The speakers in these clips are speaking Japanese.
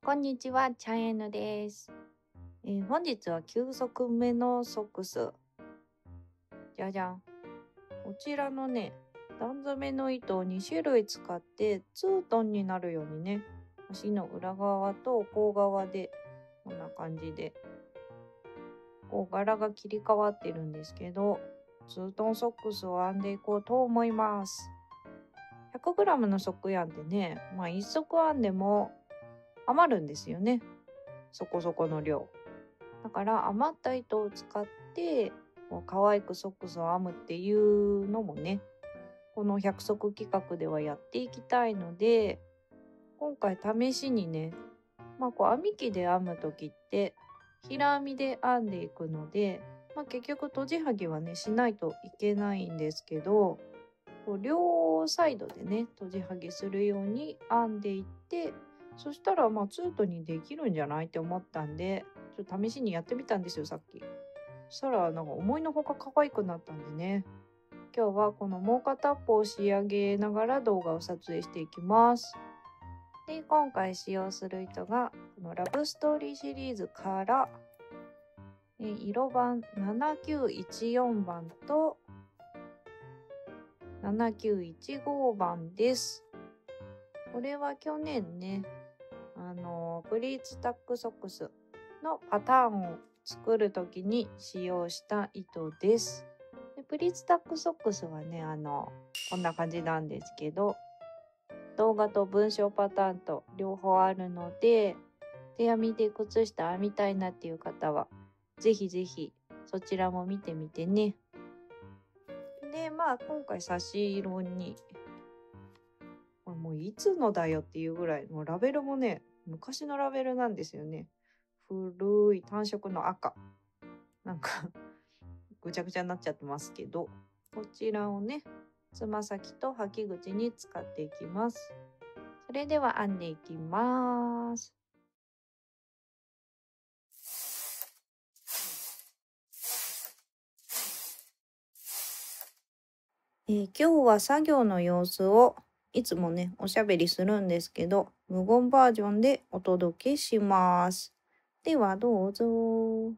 こんにちは、チャンエヌです。本日は9足目のソックス。じゃじゃん。こちらのね、段染めの糸を2種類使ってツートンになるようにね、足の裏側と甲側でこんな感じでこう柄が切り替わってるんですけど、ツートンソックスを編んでいこうと思います。100g のソックヤンってね、1足編んでも余るんですよね。そこそこの量。だから余った糸を使ってこう可愛くソックスを編むっていうのもね、この100足企画ではやっていきたいので、今回試しにね、こう編み機で編む時って平編みで編んでいくので、結局閉じはぎはねしないといけないんですけど、こう両サイドでね閉じはぎするように編んでいって、そしたらツートにできるんじゃないって思ったんで、ちょっと試しにやってみたんですよ、さっき。そしたらなんか思いのほか可愛くなったんでね。今日はこのもう片っぽを仕上げながら動画を撮影していきます。で、今回使用する糸がこのラブストーリーシリーズから色番7914番と7915番です。これは去年ね、プリーツタックソックスのパターンを作るときに使用した糸です。でプリーツタックソックスはね、こんな感じなんですけど、動画と文章パターンと両方あるので、手編みで靴下編みたいなっていう方は、ぜひぜひそちらも見てみてね。で、今回差し色に、もういつのだよっていうぐらい、もうラベルもね、昔のラベルなんですよね。古い単色の赤。なんかぐちゃぐちゃになっちゃってますけど、こちらをね、つま先と履き口に使っていきます。それでは編んでいきます。今日は作業の様子をいつもねおしゃべりするんですけど、無言バージョンでお届けします。ではどうぞ。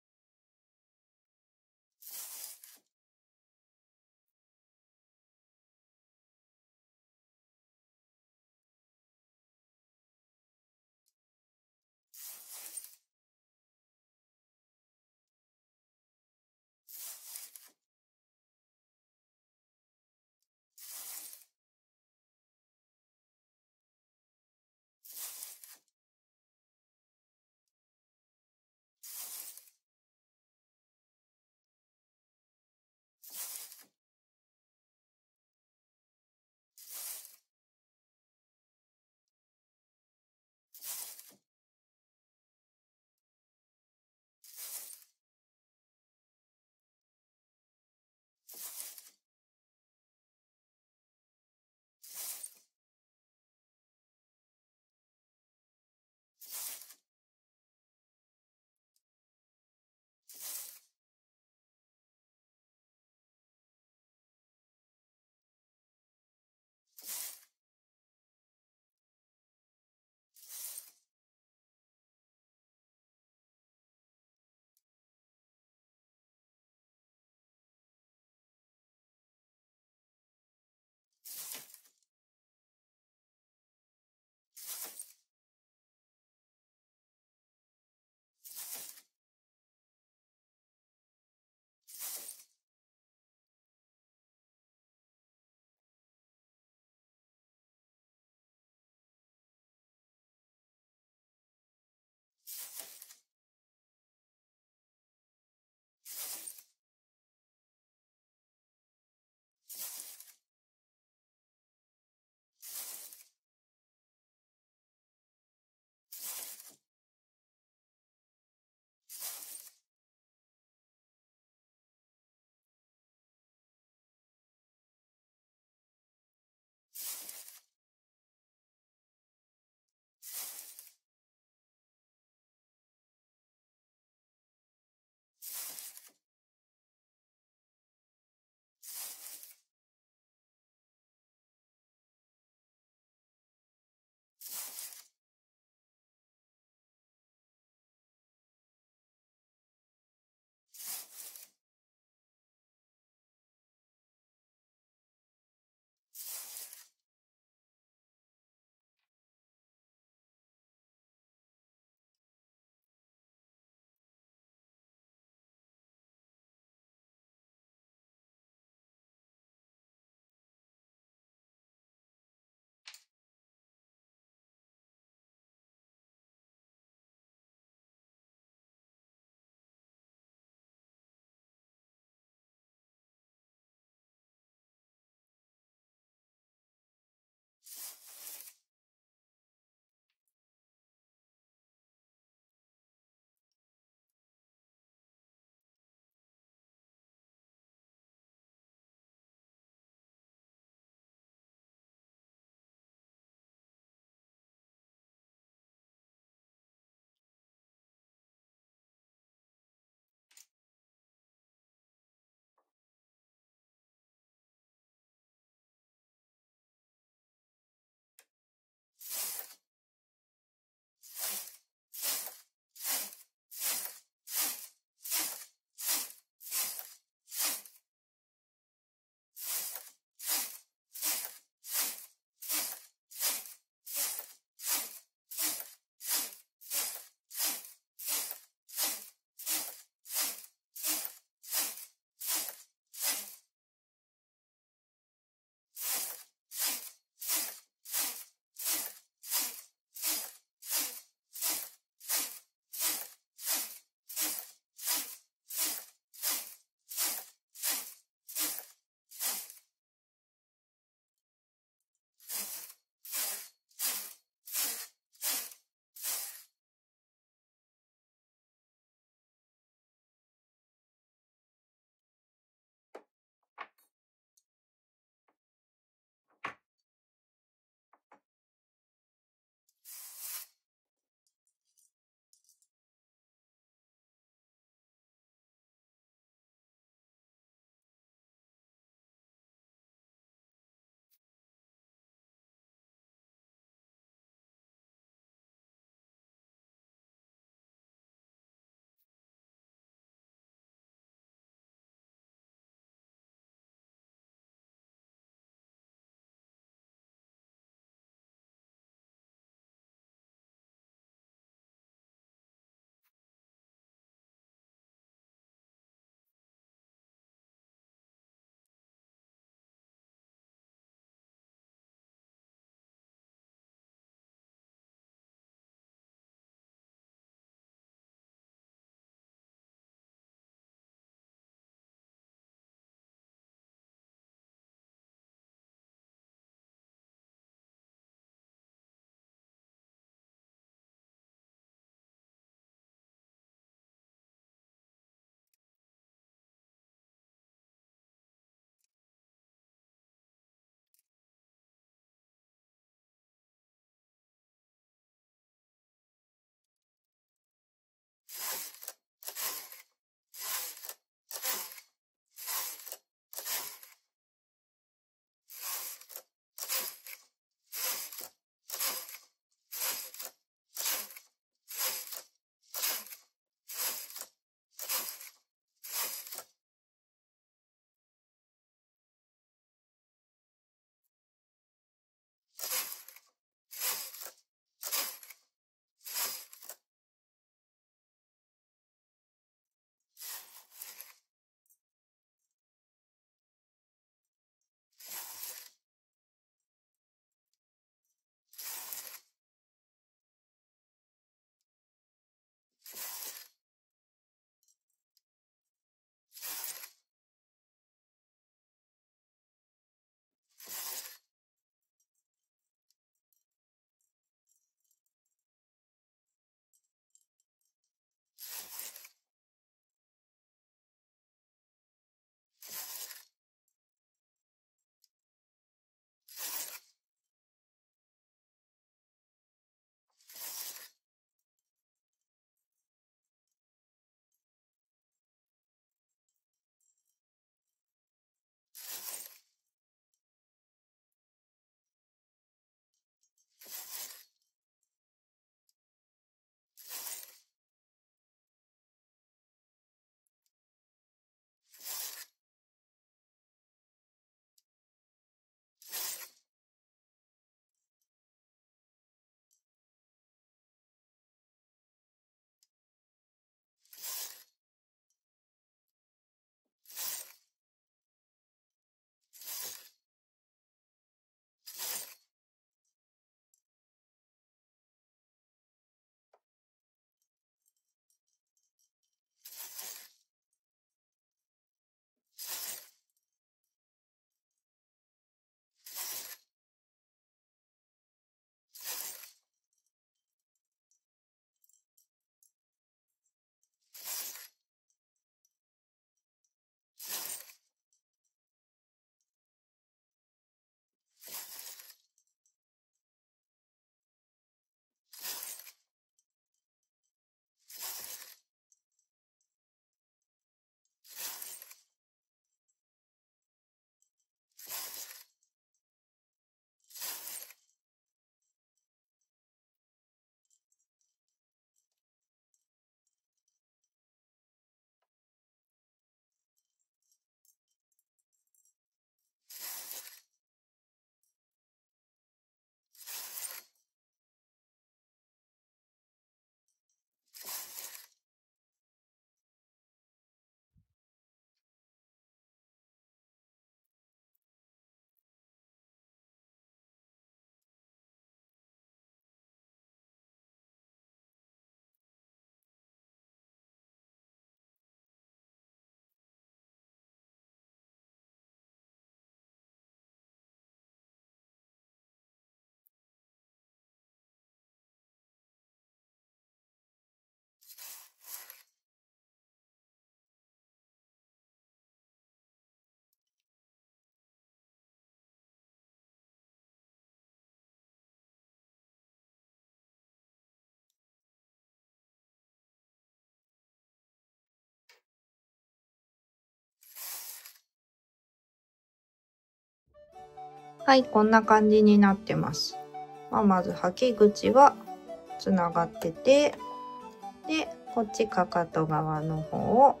はい、こんな感じになってます。まず履き口はつながってて、で、こっちかかと側の方を、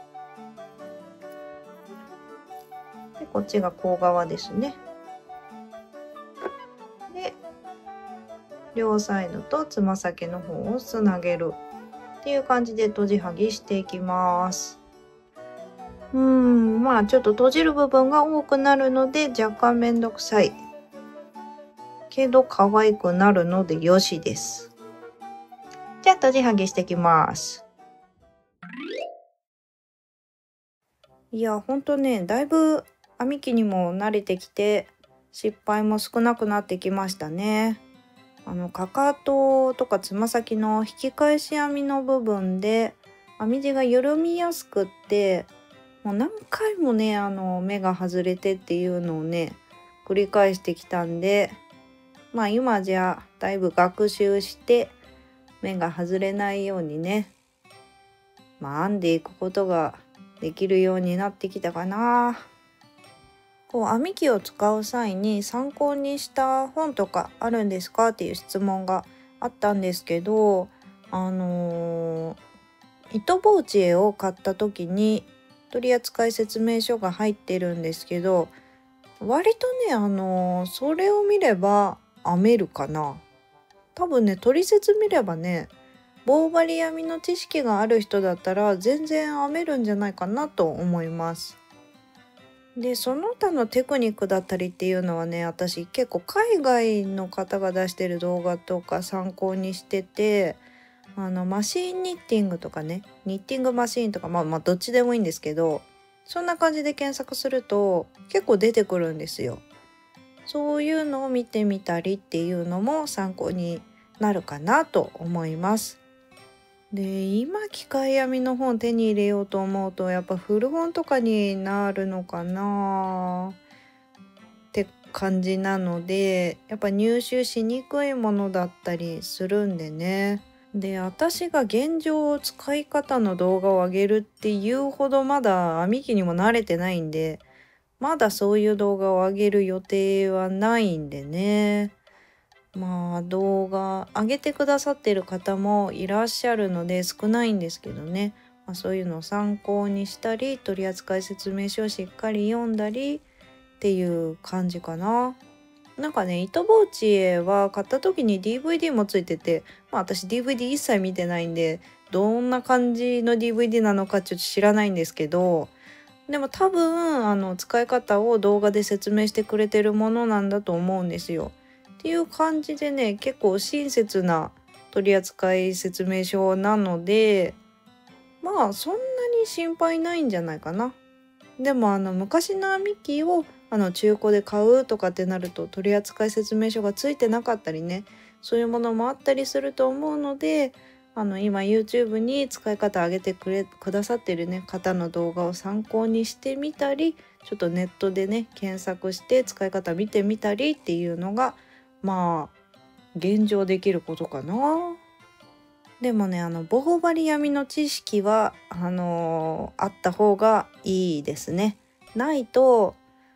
で、こっちが甲側ですね。で、両サイドとつま先の方をつなげるっていう感じで閉じ剥ぎしていきます。ちょっと閉じる部分が多くなるので若干めんどくさい。けど可愛くなるのでよしです。じゃあ閉じ剥ぎしていきます。いや、ほんとね、だいぶ編み機にも慣れてきて、失敗も少なくなってきましたね。かかととかつま先の引き返し編みの部分で編み地が緩みやすくって、もう何回もね、目が外れてっていうのをね、繰り返してきたんで、今じゃだいぶ学習して目が外れないようにね、編んでいくことができるようになってきたかな。編み機を使う際に参考にした本とかあるんですかっていう質問があったんですけど、糸ボーチェを買った時に取扱説明書が入ってるんですけど、割とね、それを見れば編めるかな。多分ね、取説見ればね、棒針編みの知識がある人だったら全然編めるんじゃないかなと思います。で、その他のテクニックだったりっていうのはね、私結構海外の方が出してる動画とか参考にしてて、マシンニッティングとかね、ニッティングマシーンとか、どっちでもいいんですけど、そんな感じで検索すると結構出てくるんですよ。そういうのを見てみたりっていうのも参考になるかなと思います。で、今機械編みの本手に入れようと思うとやっぱ古本とかになるのかなって感じなので、やっぱ入手しにくいものだったりするんでね。で、私が現状使い方の動画を上げるっていうほどまだ編み機にも慣れてないんで、まだそういう動画を上げる予定はないんでね。動画上げてくださってる方もいらっしゃるので少ないんですけどね、そういうのを参考にしたり取扱説明書をしっかり読んだりっていう感じかな。なんかね、糸ボーチェは買った時に DVD もついてて、私 DVD 一切見てないんでどんな感じの DVD なのかちょっと知らないんですけど、でも多分使い方を動画で説明してくれてるものなんだと思うんですよ。っていう感じでね、結構親切な取扱説明書なので、そんなに心配ないんじゃないかな。でも昔の編み機を中古で買うとかってなると取扱説明書がついてなかったりね、そういうものもあったりすると思うので、今 YouTube に使い方上げてくださってるね方の動画を参考にしてみたり、ちょっとネットでね検索して使い方見てみたりっていうのが現状できることかな。でもね、棒針編みの知識はあった方がいいですね。ないと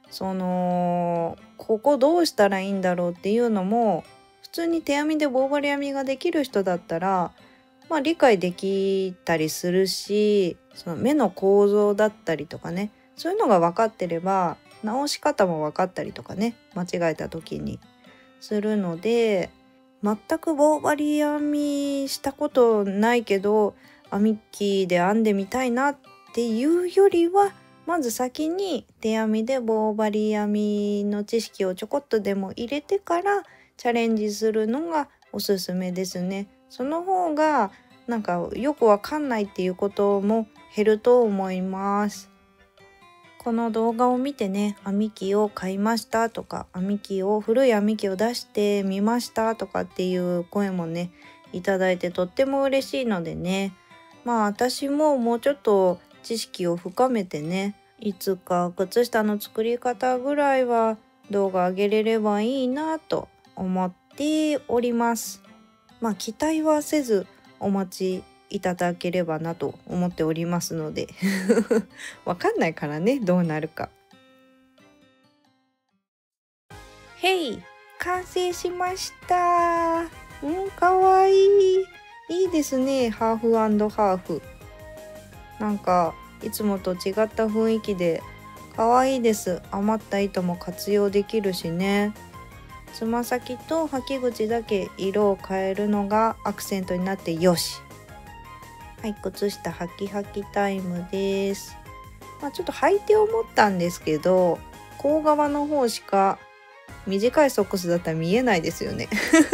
ここどうしたらいいんだろうっていうのも、普通に手編みで棒針編みができる人だったら理解できたりするし、その目の構造だったりとかね、そういうのが分かってれば直し方も分かったりとかね、間違えた時にするので、全く棒針編みしたことないけど編み機で編んでみたいなっていうよりは、まず先に手編みで棒針編みの知識をちょこっとでも入れてからチャレンジするのがおすすめですね。その方がなんかよくわかんないっていうことも減ると思います。この動画を見てね、編み機を買いましたとか、古い編み機を出してみましたとかっていう声もね、いただいてとっても嬉しいのでね、私ももうちょっと知識を深めてね、いつか靴下の作り方ぐらいは動画上げれればいいなと思っております。期待はせずお待ちいただければなと思っておりますのでわかんないからね、どうなるか。 へい、完成しました。かわいい。いいですね、ハーフ&ハーフ。なんか、いつもと違った雰囲気で、かわいいです。余った糸も活用できるしね。つま先と履き口だけ色を変えるのがアクセントになってよし。はい、靴下履き履きタイムです。ちょっと履いて思ったんですけど、甲側の方しか短いソックスだったら見えないですよね。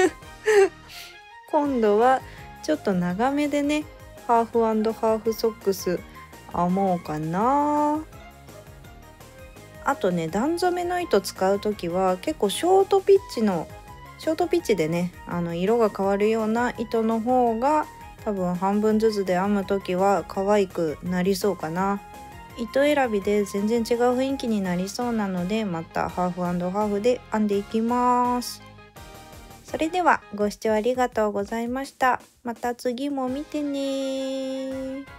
今度はちょっと長めでね、ハーフ&ハーフソックス編もうかな。あとね、段染めの糸使う時は結構ショートピッチでね、色が変わるような糸の方が多分半分ずつで編む時は可愛くなりそうかな。糸選びで全然違う雰囲気になりそうなので、またハーフ&ハーフで編んでいきます。それではご視聴ありがとうございました。また次も見てね。